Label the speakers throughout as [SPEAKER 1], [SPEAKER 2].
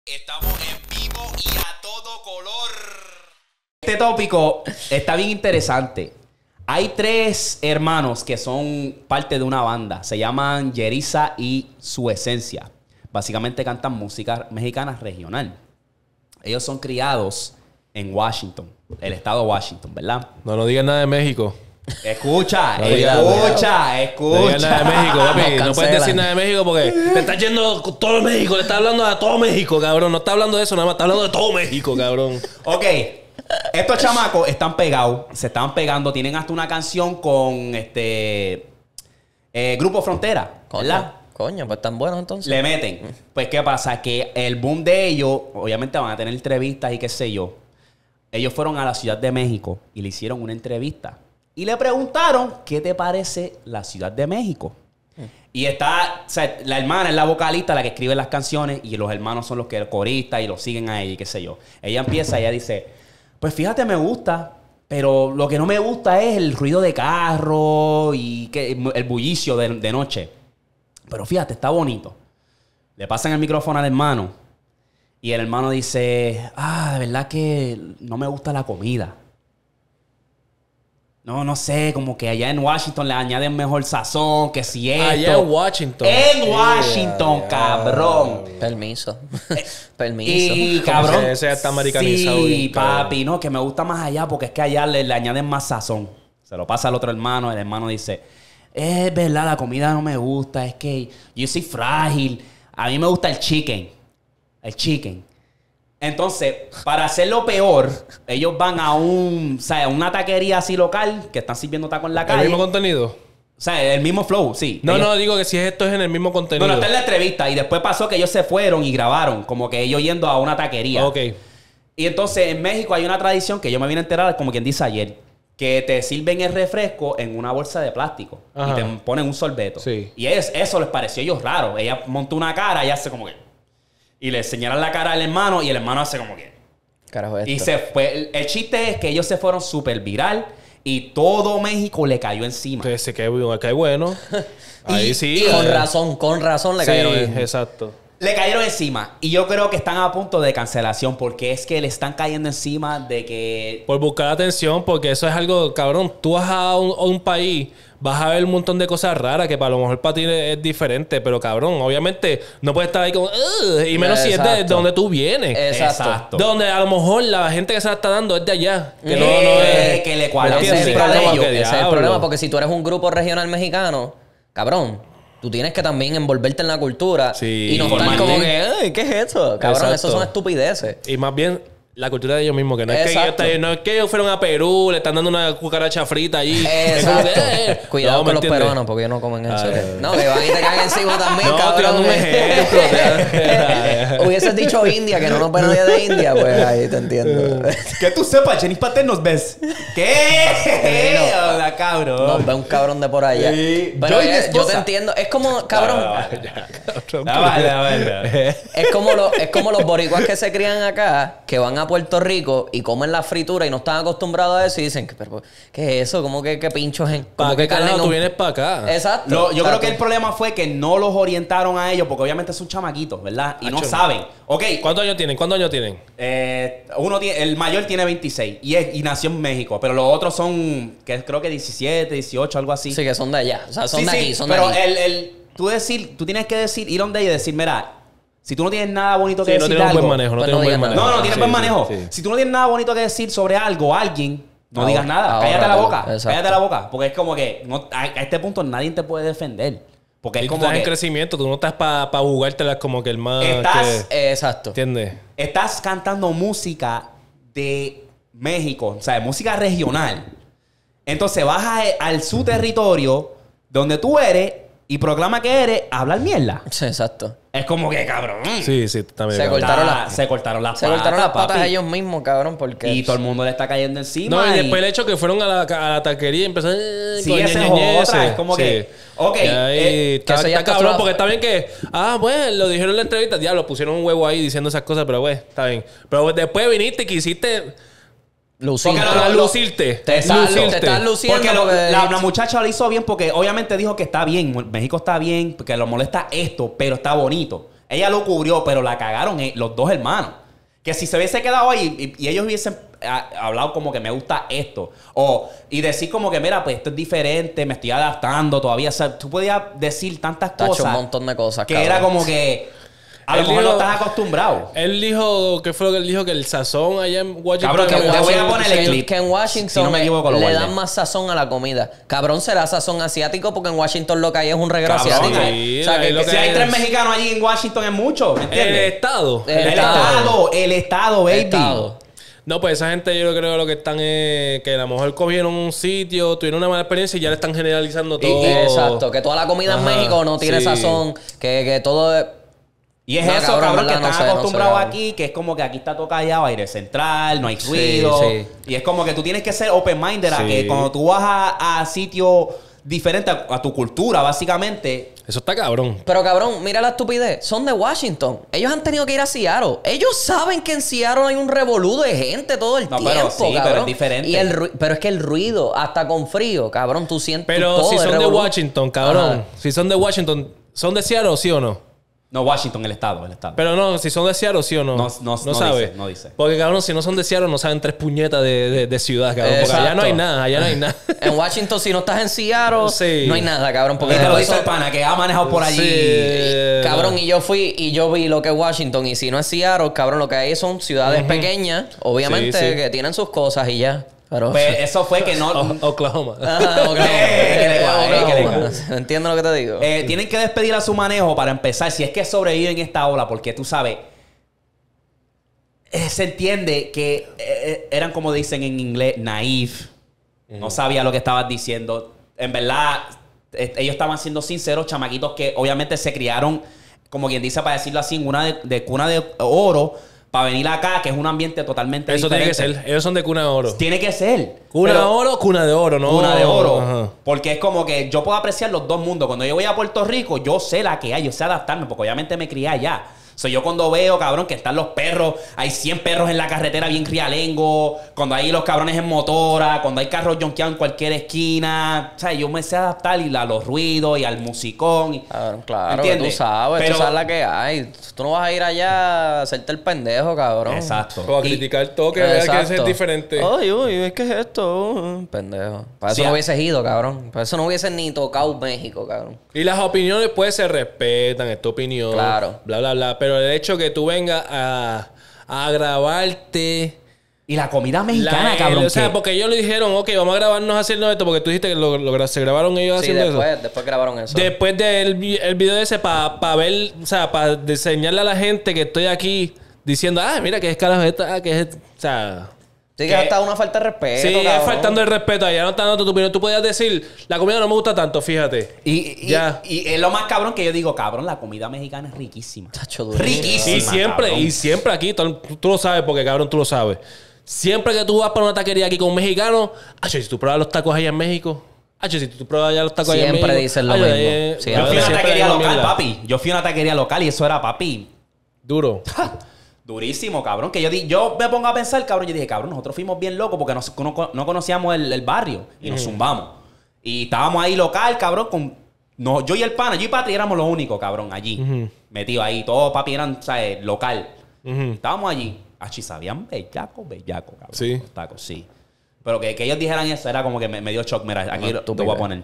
[SPEAKER 1] Estamos en vivo y a todo color.
[SPEAKER 2] Este tópico está bien interesante. Hay tres hermanos que son parte de una banda. Se llaman Yerisa y Su Esencia. Básicamente cantan música mexicana regional. Ellos son criados en Washington, el estado de Washington, ¿verdad?
[SPEAKER 3] No digas nada de México.
[SPEAKER 2] Escucha,
[SPEAKER 3] No digas nada de México, papi. No puedes decir nada de México porque te estás yendo con todo México. Le estás hablando a todo México, cabrón. No está hablando de eso nada más. Está hablando de todo México, cabrón.
[SPEAKER 2] Ok. Estos chamacos están pegados. Se estaban pegando. Tienen hasta una canción con Grupo Frontera, ¿verdad?
[SPEAKER 4] Coño, pues están buenos entonces.
[SPEAKER 2] Le meten. Pues, ¿qué pasa? Que el boom de ellos, obviamente van a tener entrevistas y qué sé yo. Ellos fueron a la Ciudad de México y le hicieron una entrevista. Y le preguntaron, ¿qué te parece la Ciudad de México? Y está, o sea, la hermana es la vocalista, la que escribe las canciones, y los hermanos son los que coristas y los siguen a ella y qué sé yo. Ella empieza, ella dice, pues fíjate, me gusta, pero lo que no me gusta es el ruido de carro y el bullicio de noche. Pero fíjate, está bonito. Le pasan el micrófono al hermano y el hermano dice, de verdad que no me gusta la comida. No sé, como que allá en Washington le añaden mejor sazón, que si esto.
[SPEAKER 3] Allá en Washington.
[SPEAKER 2] En Washington, cabrón.
[SPEAKER 4] Permiso.
[SPEAKER 2] Y cabrón.
[SPEAKER 3] Ese está americanizado.
[SPEAKER 2] Sí,
[SPEAKER 3] bien,
[SPEAKER 2] papi, no, que me gusta más allá porque es que allá le añaden más sazón. Se lo pasa al otro hermano, el hermano dice, es verdad, la comida no me gusta, es que yo soy frágil. A mí me gusta el chicken. El chicken. Entonces, para hacerlo peor, ellos van a una taquería así local que están sirviendo tacos en la calle.
[SPEAKER 3] ¿El mismo contenido?
[SPEAKER 2] O sea, el mismo flow, sí.
[SPEAKER 3] No, digo que si esto es en el mismo contenido.
[SPEAKER 2] No, está en la entrevista. Y después pasó que ellos se fueron y grabaron. Como que ellos yendo a una taquería.
[SPEAKER 3] Ok.
[SPEAKER 2] Y entonces en México hay una tradición que yo me vine a enterar, como quien dice ayer, que te sirven el refresco en una bolsa de plástico.
[SPEAKER 3] Ajá.
[SPEAKER 2] Y te ponen un sorbeto.
[SPEAKER 3] Sí.
[SPEAKER 2] Y eso les pareció a ellos raro. Ella montó una cara y hace como que... Y le señalan la cara al hermano y el hermano hace como que...
[SPEAKER 4] Carajo, esto.
[SPEAKER 2] Y se fue. El chiste es que ellos se fueron súper viral y todo México le cayó encima.
[SPEAKER 3] Entonces se cae bueno. Ahí sí.
[SPEAKER 4] Con razón le cayeron.
[SPEAKER 3] Sí, exacto.
[SPEAKER 2] Le cayeron encima. Y yo creo que están a punto de cancelación porque es que le están cayendo encima de que...
[SPEAKER 3] Por buscar atención, porque eso es algo, cabrón. Tú vas a un país, vas a ver un montón de cosas raras que para lo mejor para ti es diferente. Pero, cabrón, obviamente no puedes estar ahí como... y menos si es de donde tú vienes.
[SPEAKER 4] Exacto.
[SPEAKER 3] Donde a lo mejor la gente que se la está dando es de allá. Que no es...
[SPEAKER 2] Que le cuadra.
[SPEAKER 4] Ese es el problema, ese es el
[SPEAKER 3] diablo.
[SPEAKER 4] problema, porque si tú eres un grupo regional mexicano, cabrón, tú tienes que también envolverte en la cultura
[SPEAKER 3] Sí.
[SPEAKER 4] y no estar como que, "Ay, ¿qué es esto? Cabrón,
[SPEAKER 3] Exacto.
[SPEAKER 4] eso son estupideces.
[SPEAKER 3] Y más bien... La cultura de ellos mismos, que no es
[SPEAKER 4] Exacto.
[SPEAKER 3] no es que ellos fueron a Perú, le están dando una cucaracha frita allí. Es como
[SPEAKER 4] Exacto.
[SPEAKER 3] que,
[SPEAKER 4] Cuidado
[SPEAKER 3] no,
[SPEAKER 4] con
[SPEAKER 3] ¿me
[SPEAKER 4] los
[SPEAKER 3] entiendes?
[SPEAKER 4] peruanos, porque ellos no comen eso. No, que van y te caen encima también,
[SPEAKER 3] No,
[SPEAKER 4] cabrón.
[SPEAKER 3] estoy dando un ejemplo.
[SPEAKER 4] Hubieses dicho India, que no nos ve nadie de India, pues ahí te entiendo.
[SPEAKER 2] Que tú sepas, Jenny Patel nos ves. ¿Qué?
[SPEAKER 4] No.
[SPEAKER 2] Hola, cabrón.
[SPEAKER 4] Nos ve un cabrón de por allá.
[SPEAKER 2] Sí.
[SPEAKER 4] Pero
[SPEAKER 2] Yo y mi
[SPEAKER 4] yo
[SPEAKER 2] esposa.
[SPEAKER 4] te entiendo. Es como, cabrón.
[SPEAKER 2] Vale.
[SPEAKER 4] Es como los boricuas que se crían acá, que van a Puerto Rico y comen la fritura y no están acostumbrados a eso y dicen, pero, ¿qué es eso? ¿Cómo que pinchos en...?
[SPEAKER 3] ¿Para
[SPEAKER 4] como
[SPEAKER 3] qué
[SPEAKER 4] que carne
[SPEAKER 3] carajo
[SPEAKER 4] en
[SPEAKER 3] tú
[SPEAKER 4] un-
[SPEAKER 3] vienes para acá?
[SPEAKER 4] Exacto.
[SPEAKER 2] Yo creo que el problema fue que no los orientaron a ellos, porque obviamente son chamaquitos, ¿verdad? Y no
[SPEAKER 3] Acho.
[SPEAKER 2] saben. Ok,
[SPEAKER 3] ¿Cuántos años tienen?
[SPEAKER 2] el mayor tiene 26 y nació en México, pero los otros son, que creo que 17, 18, algo así.
[SPEAKER 4] Sí, que son de allá. O sea, son
[SPEAKER 2] Sí,
[SPEAKER 4] de
[SPEAKER 2] sí,
[SPEAKER 4] aquí, son de
[SPEAKER 2] pero
[SPEAKER 4] aquí.
[SPEAKER 2] tú tienes que ir donde ella y decir, mira, si tú no tienes nada bonito que
[SPEAKER 3] Sí, no
[SPEAKER 2] decir de
[SPEAKER 3] tienes un buen
[SPEAKER 2] algo...
[SPEAKER 3] manejo. No
[SPEAKER 4] Pues
[SPEAKER 3] tienes un
[SPEAKER 4] no
[SPEAKER 3] buen
[SPEAKER 4] digas
[SPEAKER 3] manejo.
[SPEAKER 4] nada.
[SPEAKER 2] No, tienes
[SPEAKER 3] Sí,
[SPEAKER 2] buen
[SPEAKER 3] sí,
[SPEAKER 2] manejo.
[SPEAKER 3] sí.
[SPEAKER 2] Si tú no tienes nada bonito que decir sobre algo, alguien, no digas nada.
[SPEAKER 4] Ahórratelo.
[SPEAKER 2] Cállate la boca.
[SPEAKER 4] Exacto.
[SPEAKER 2] Cállate la boca. Porque es como que a este punto nadie te puede defender. Porque
[SPEAKER 3] Y
[SPEAKER 2] es
[SPEAKER 3] tú
[SPEAKER 2] como
[SPEAKER 3] estás en
[SPEAKER 2] que
[SPEAKER 3] crecimiento. Tú no estás para jugártelas como que el más...
[SPEAKER 2] Estás-
[SPEAKER 4] Exacto.
[SPEAKER 3] ¿Entiendes?
[SPEAKER 2] estás cantando música de México, o sea, música regional. Entonces vas al su territorio donde tú eres y proclama que eres a hablar mierda.
[SPEAKER 4] Sí, exacto.
[SPEAKER 2] Es como que, cabrón.
[SPEAKER 3] Sí, también.
[SPEAKER 4] Se cortaron las-
[SPEAKER 2] Se cortaron las
[SPEAKER 4] Se
[SPEAKER 2] patas.
[SPEAKER 4] cortaron las patas
[SPEAKER 2] papi.
[SPEAKER 4] ellos mismos, cabrón, porque...
[SPEAKER 2] Y todo el mundo le está cayendo encima.
[SPEAKER 3] No, y después el hecho que fueron a la taquería y empezaron...
[SPEAKER 2] Sí, esa es otra. Es como que... Ok.
[SPEAKER 3] Y ahí
[SPEAKER 4] que eso ya
[SPEAKER 3] está
[SPEAKER 4] está
[SPEAKER 3] cabrón,
[SPEAKER 4] todo-
[SPEAKER 3] porque está bien que... pues, lo dijeron en la entrevista. Diablo, pusieron un huevo ahí diciendo esas cosas, pero pues, está bien. Pero después viniste y quisiste...
[SPEAKER 4] Lucir.
[SPEAKER 2] Porque
[SPEAKER 3] Para
[SPEAKER 2] lo-
[SPEAKER 3] lucirte.
[SPEAKER 4] Te estás
[SPEAKER 3] Lucirte.
[SPEAKER 4] luciendo
[SPEAKER 2] Porque
[SPEAKER 4] porque...
[SPEAKER 2] la muchacha lo hizo bien porque obviamente dijo que está bien. México está bien, porque lo molesta esto, pero está bonito. Ella lo cubrió, pero la cagaron los dos hermanos. Que si se hubiese quedado ahí y ellos hubiesen hablado como que me gusta esto. Y decir como que, mira, pues esto es diferente, me estoy adaptando todavía. O sea, tú podías decir tantas
[SPEAKER 4] Tacho,
[SPEAKER 2] cosas.
[SPEAKER 4] un montón de cosas,
[SPEAKER 2] Que
[SPEAKER 4] cabrón.
[SPEAKER 2] era como que... A lo
[SPEAKER 3] Él
[SPEAKER 2] mejor
[SPEAKER 3] dijo-
[SPEAKER 2] no estás acostumbrado.
[SPEAKER 3] Él dijo, ¿qué fue lo que él dijo? Que el sazón allá en Washington...
[SPEAKER 2] Cabrón, que
[SPEAKER 4] Que
[SPEAKER 2] te voy a
[SPEAKER 4] Washington-
[SPEAKER 2] poner el clip.
[SPEAKER 4] que en Washington
[SPEAKER 2] Si no me equivoco, lo
[SPEAKER 4] le
[SPEAKER 2] guardé.
[SPEAKER 4] dan más sazón a la comida. Cabrón, será sazón asiático porque en Washington lo que hay es un reguero
[SPEAKER 2] Cabrón,
[SPEAKER 4] asiático.
[SPEAKER 3] sí,
[SPEAKER 4] O sea,
[SPEAKER 3] ahí
[SPEAKER 4] que,
[SPEAKER 3] lo
[SPEAKER 2] Si
[SPEAKER 3] que
[SPEAKER 2] hay
[SPEAKER 3] es-
[SPEAKER 2] 3 mexicanos allí en Washington es mucho, ¿me
[SPEAKER 3] El
[SPEAKER 2] entiendes?
[SPEAKER 3] Estado.
[SPEAKER 4] El
[SPEAKER 2] El estado, baby.
[SPEAKER 4] Estado.
[SPEAKER 3] No, pues esa gente yo creo que lo que están es que a lo mejor cogieron un sitio, tuvieron una mala experiencia y ya le están generalizando todo.
[SPEAKER 4] Exacto, que toda la comida en
[SPEAKER 3] Ajá,
[SPEAKER 4] México no tiene
[SPEAKER 3] sí.
[SPEAKER 4] sazón, que todo es...
[SPEAKER 2] Y es
[SPEAKER 4] No,
[SPEAKER 2] eso,
[SPEAKER 4] cabrón,
[SPEAKER 2] cabrón, que
[SPEAKER 4] ¿verdad? No
[SPEAKER 2] están
[SPEAKER 4] sé,
[SPEAKER 2] acostumbrados
[SPEAKER 4] cabrón.
[SPEAKER 2] aquí, que es como que aquí está todo callado, aire central, no hay
[SPEAKER 4] Sí,
[SPEAKER 2] ruido.
[SPEAKER 4] sí.
[SPEAKER 2] Y es como que tú tienes que ser open-minded a
[SPEAKER 3] Sí.
[SPEAKER 2] que cuando tú vas a sitios diferentes a tu cultura, básicamente.
[SPEAKER 3] Eso está cabrón.
[SPEAKER 4] Pero cabrón, mira la estupidez. Son de Washington. Ellos han tenido que ir a Seattle. Ellos saben que en Seattle hay un revolú de gente todo el
[SPEAKER 2] No,
[SPEAKER 4] tiempo,
[SPEAKER 2] pero sí,
[SPEAKER 4] cabrón.
[SPEAKER 2] pero es diferente.
[SPEAKER 4] Y pero es que el ruido, hasta con frío, cabrón, tú sientes
[SPEAKER 3] Pero
[SPEAKER 4] todo
[SPEAKER 3] si
[SPEAKER 4] el
[SPEAKER 3] son de
[SPEAKER 4] revolú.
[SPEAKER 3] Washington, cabrón.
[SPEAKER 4] Ajá.
[SPEAKER 3] Si son de Washington, ¿son de Seattle, sí o no?
[SPEAKER 2] No, Washington, el estado.
[SPEAKER 3] Pero no, si son de Seattle, sí o no.
[SPEAKER 2] No
[SPEAKER 3] sabe.
[SPEAKER 2] dice, no dice.
[SPEAKER 3] Porque, cabrón, si no son de Seattle, no saben 3 puñetas de ciudad, cabrón. Porque allá
[SPEAKER 4] Exacto.
[SPEAKER 3] no hay nada, allá no hay nada.
[SPEAKER 4] En Washington, si no estás en Seattle,
[SPEAKER 3] Sí.
[SPEAKER 4] no hay nada, cabrón. Porque
[SPEAKER 2] Y te lo
[SPEAKER 4] después
[SPEAKER 2] dice el pana, que ha manejado por allí.
[SPEAKER 3] Sí.
[SPEAKER 4] Cabrón, y yo fui y yo vi lo que es Washington. Y si no es Seattle, cabrón, lo que hay son ciudades pequeñas, obviamente,
[SPEAKER 3] Sí, sí.
[SPEAKER 4] que tienen sus cosas y ya. Pero.
[SPEAKER 2] Pues eso fue que no...
[SPEAKER 3] Oklahoma.
[SPEAKER 4] Ajá, Oklahoma.
[SPEAKER 2] que le va, que le va.
[SPEAKER 4] Oklahoma. Entiendo lo que te digo.
[SPEAKER 2] Tienen que despedir a su manejo para empezar, si es que sobreviven esta ola, porque tú sabes, se entiende que eran como dicen en inglés, naif, no sabía lo que estabas diciendo. En verdad, ellos estaban siendo sinceros, chamaquitos que obviamente se criaron, como quien dice, para decirlo así, en una de cuna de oro, para venir acá, que es un ambiente totalmente
[SPEAKER 3] Eso tiene que
[SPEAKER 2] diferente.
[SPEAKER 3] ser. Ellos son de cuna de oro.
[SPEAKER 2] Tiene que ser.
[SPEAKER 3] Cuna de
[SPEAKER 2] Pero-
[SPEAKER 3] oro, cuna de oro, ¿no?
[SPEAKER 2] Cuna de oro.
[SPEAKER 3] Ajá.
[SPEAKER 2] Porque es como que yo puedo apreciar los dos mundos. Cuando yo voy a Puerto Rico, yo sé la que hay, yo sé adaptarme, porque obviamente me crié allá. So, yo cuando veo, cabrón, que están los perros, hay 100 perros en la carretera bien crialengo, cuando hay los cabrones en motora, cuando hay carros jonqueados en cualquier esquina, o sea, yo me sé adaptar a los ruidos y al musicón.
[SPEAKER 4] Claro, que tú sabes, tú sabes la que hay. Tú no vas a ir allá a hacerte el pendejo, cabrón.
[SPEAKER 2] Exacto.
[SPEAKER 3] O a
[SPEAKER 2] Y-
[SPEAKER 3] criticar todo, que veas que
[SPEAKER 4] Exacto.
[SPEAKER 3] es diferente.
[SPEAKER 4] Ay, uy, ¿qué es esto? Pendejo. Para eso
[SPEAKER 2] Sí,
[SPEAKER 4] no hubieses ido, cabrón. Para eso no hubiesen ni tocado México, cabrón.
[SPEAKER 3] Y las opiniones pues se respetan, es tu opinión.
[SPEAKER 4] Claro.
[SPEAKER 3] Bla, bla, bla. Pero el hecho que tú vengas a grabarte...
[SPEAKER 2] Y la comida mexicana, cabrón.
[SPEAKER 3] O sea,
[SPEAKER 2] que-
[SPEAKER 3] porque ellos le dijeron, ok, vamos a grabarnos haciendo esto, porque tú dijiste que se grabaron ellos
[SPEAKER 4] Sí,
[SPEAKER 3] haciendo eso.
[SPEAKER 4] después grabaron eso.
[SPEAKER 3] Después del el video ese, para ver, o sea, para enseñarle a la gente que estoy aquí diciendo, mira, que es carajo esta, que es... O sea...
[SPEAKER 4] Sí, que hasta una falta de respeto,
[SPEAKER 3] Sí, es
[SPEAKER 4] cabrón.
[SPEAKER 3] faltando el respeto. Allá no está dando tu opinión. Tú podías decir, la comida no me gusta tanto, fíjate.
[SPEAKER 2] Y es lo más cabrón que yo digo, cabrón, la comida mexicana es riquísima.
[SPEAKER 4] Tacho, durísimo.
[SPEAKER 2] Riquísima.
[SPEAKER 3] Y siempre aquí, tú lo sabes porque cabrón, tú lo sabes. Siempre que tú vas para una taquería aquí con un mexicano, si tú pruebas los tacos allá en México, si tú pruebas allá los tacos allá en México.
[SPEAKER 4] Siempre dicen lo
[SPEAKER 3] acho,
[SPEAKER 4] mismo.
[SPEAKER 3] ahí-
[SPEAKER 4] Sí,
[SPEAKER 2] Yo fui a una
[SPEAKER 3] siempre
[SPEAKER 2] taquería
[SPEAKER 3] hay una
[SPEAKER 2] local,
[SPEAKER 3] mierda.
[SPEAKER 2] papi. Yo fui a una taquería local y eso era, papi,
[SPEAKER 3] Duro.
[SPEAKER 2] durísimo, cabrón. Que yo me pongo a pensar, cabrón. Yo dije, cabrón, nosotros fuimos bien locos porque no conocíamos el barrio y nos zumbamos. Y estábamos ahí local, cabrón, yo y el pana, yo y Patri éramos los únicos, cabrón, allí. Metidos ahí. Todos, papi, eran, ¿sabes? Local. Estábamos allí. Achi, sabían bellaco, cabrón.
[SPEAKER 3] Sí.
[SPEAKER 2] Los tacos, sí. Pero que ellos dijeran eso era como que me dio shock. Mira, aquí
[SPEAKER 4] Una
[SPEAKER 2] lo voy a poner.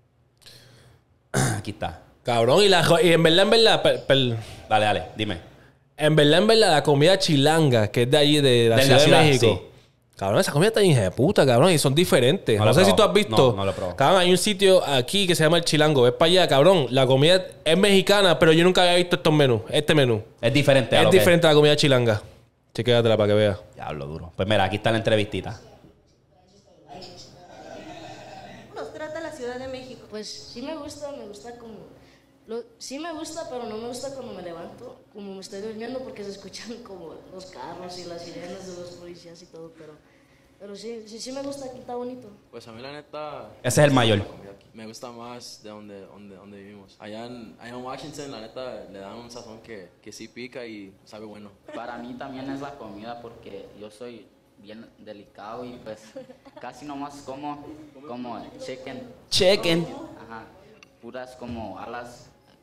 [SPEAKER 2] Aquí está.
[SPEAKER 3] Cabrón, y en verdad,
[SPEAKER 2] Dale, dime.
[SPEAKER 3] en verdad, la comida chilanga, que es de allí, de la
[SPEAKER 2] De la
[SPEAKER 3] Ciudad de
[SPEAKER 2] ciudad,
[SPEAKER 3] México.
[SPEAKER 2] sí.
[SPEAKER 3] Cabrón, esa comida está hija de puta, cabrón, y son diferentes.
[SPEAKER 2] No
[SPEAKER 3] No,
[SPEAKER 2] la he
[SPEAKER 3] sé si tú has
[SPEAKER 2] probado.
[SPEAKER 3] visto.
[SPEAKER 2] No lo he probado.
[SPEAKER 3] Cabrón, hay un sitio aquí que se llama El Chilango. Ves para allá, cabrón. La comida es mexicana, pero yo nunca había visto este menú.
[SPEAKER 2] Es diferente. a
[SPEAKER 3] Es
[SPEAKER 2] lo que-
[SPEAKER 3] diferente a la comida chilanga. Chequéatela para que veas.
[SPEAKER 2] Diablo duro. Pues mira, aquí está la entrevistita.
[SPEAKER 5] Nos trata la Ciudad de México.
[SPEAKER 6] Pues sí me gusta como... sí me gusta, pero no me gusta cuando me levanto, como me estoy durmiendo, porque se escuchan como los carros y las sirenas de los policías y todo, pero sí me gusta, aquí está bonito.
[SPEAKER 7] Pues a mí la neta...
[SPEAKER 2] Ese es el mayor.
[SPEAKER 7] la comida aquí. Me gusta más de donde vivimos. Allá en Washington, la neta, le dan un sazón que sí pica y sabe bueno.
[SPEAKER 8] Para mí también es la comida porque yo soy bien delicado y pues casi nomás como chicken,
[SPEAKER 2] Chequen.
[SPEAKER 8] ajá, puras como alas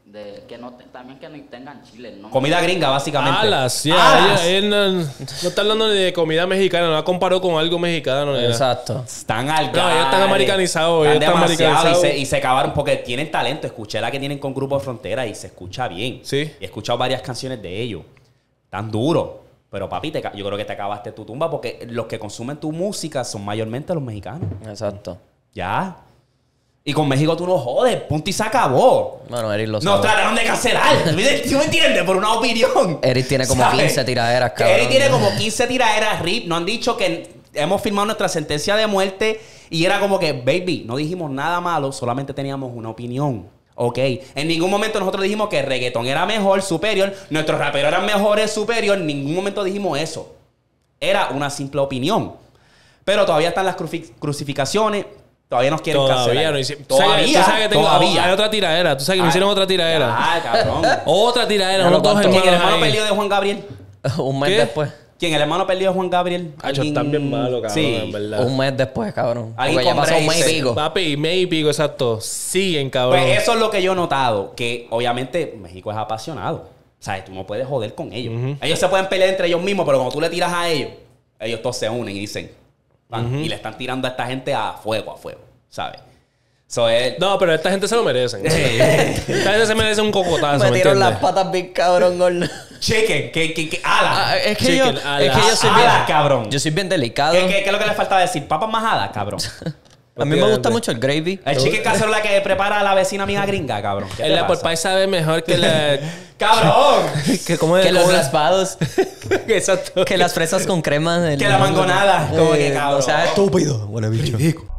[SPEAKER 8] que no también que no tengan chile, ¿no?
[SPEAKER 2] Comida gringa, básicamente.
[SPEAKER 3] Alas, ya.
[SPEAKER 2] Alas.
[SPEAKER 3] Él no está hablando ni de comida mexicana, no la comparó con algo mexicano. Ni nada.
[SPEAKER 4] Exacto.
[SPEAKER 2] Están al
[SPEAKER 3] No, ellos están americanizados.
[SPEAKER 2] Están
[SPEAKER 3] Ellos están
[SPEAKER 2] demasiado
[SPEAKER 3] americanizados.
[SPEAKER 2] y se acabaron porque tienen talento. Escuché la que tienen con Grupo Frontera y se escucha bien.
[SPEAKER 3] Sí.
[SPEAKER 2] Y he escuchado varias canciones de ellos. Tan duro. Pero papi, yo creo que te acabaste tu tumba porque los que consumen tu música son mayormente los mexicanos.
[SPEAKER 4] Exacto.
[SPEAKER 2] Ya. Y con México tú no jodes. Punto y se acabó.
[SPEAKER 4] Bueno, Eric lo
[SPEAKER 2] Nos
[SPEAKER 4] sabe.
[SPEAKER 2] trataron de cancelar. ¿Tú me entiendes? Por una opinión.
[SPEAKER 4] Eric tiene como
[SPEAKER 2] ¿sabes?
[SPEAKER 4] 15 tiraderas, cabrón.
[SPEAKER 2] Eric tiene como 15 tiraderas RIP. No han dicho que hemos firmado nuestra sentencia de muerte. Y era como que, baby, no dijimos nada malo. Solamente teníamos una opinión. Ok. En ningún momento nosotros dijimos que el reggaetón era mejor, superior. Nuestros raperos eran mejores, superior. En ningún momento dijimos eso. Era una simple opinión. Pero todavía están las crucificaciones. Todavía nos quieren
[SPEAKER 3] Todavía
[SPEAKER 2] cancelar.
[SPEAKER 3] no hicieron.
[SPEAKER 2] Todavía.
[SPEAKER 3] Tú sabes que
[SPEAKER 2] Todavía.
[SPEAKER 3] hay otra tiradera. Tú sabes que me hicieron otra tiradera.
[SPEAKER 2] Ah, cabrón.
[SPEAKER 3] Otra tiradera.
[SPEAKER 4] Ya
[SPEAKER 3] Unos
[SPEAKER 4] lo
[SPEAKER 3] dos
[SPEAKER 4] cuento.
[SPEAKER 2] ¿Quién el
[SPEAKER 3] hermanos
[SPEAKER 2] hermano
[SPEAKER 3] ahí.
[SPEAKER 2] perdido de Juan Gabriel?
[SPEAKER 4] Un mes
[SPEAKER 3] ¿Qué?
[SPEAKER 4] después.
[SPEAKER 2] ¿Quién? ¿El hermano perdido de Juan Gabriel?
[SPEAKER 3] Hacho, están bien malo, cabrón,
[SPEAKER 2] Sí.
[SPEAKER 3] en verdad.
[SPEAKER 4] Un mes después, cabrón.
[SPEAKER 2] Alguien
[SPEAKER 4] Porque ya
[SPEAKER 2] con
[SPEAKER 4] pasó un mes y
[SPEAKER 2] braces.
[SPEAKER 4] pico.
[SPEAKER 3] Papi, mes y pico, exacto. Siguen, cabrón.
[SPEAKER 2] Pues eso es lo que yo he notado. Que obviamente México es apasionado. ¿Sabes? Tú no puedes joder con ellos. Ellos se pueden pelear entre ellos mismos, pero cuando tú le tiras a ellos, ellos todos se unen y dicen... van, y le están tirando a esta gente a fuego, ¿sabes?
[SPEAKER 3] No, pero esta gente se lo merecen. Esta gente se merece un cocotazo, ¿me
[SPEAKER 4] Metieron las
[SPEAKER 3] entiendes?
[SPEAKER 4] patas bien cabrón, gordo.
[SPEAKER 2] Chicken, que ala.
[SPEAKER 4] Es que
[SPEAKER 3] Chicken,
[SPEAKER 4] yo
[SPEAKER 3] alas.
[SPEAKER 4] soy bien...
[SPEAKER 2] Alas, cabrón.
[SPEAKER 4] Yo soy bien delicado.
[SPEAKER 2] ¿Qué es lo que le faltaba decir? Papas majadas, cabrón.
[SPEAKER 4] A mí me gusta mucho el gravy.
[SPEAKER 2] El chicken cacerola que prepara la vecina amiga gringa, cabrón. ¿Qué
[SPEAKER 3] El
[SPEAKER 2] te
[SPEAKER 3] apple
[SPEAKER 2] pasa?
[SPEAKER 3] pie sabe mejor que la...
[SPEAKER 2] ¡Cabrón!
[SPEAKER 3] ¿Cómo es?
[SPEAKER 4] Que los
[SPEAKER 3] ¿Cómo es?
[SPEAKER 4] raspados.
[SPEAKER 3] Exacto.
[SPEAKER 4] Que las fresas con crema.
[SPEAKER 2] Que la mangonada. Como que cabrón.
[SPEAKER 4] O sea, estúpido. Bueno, bicho.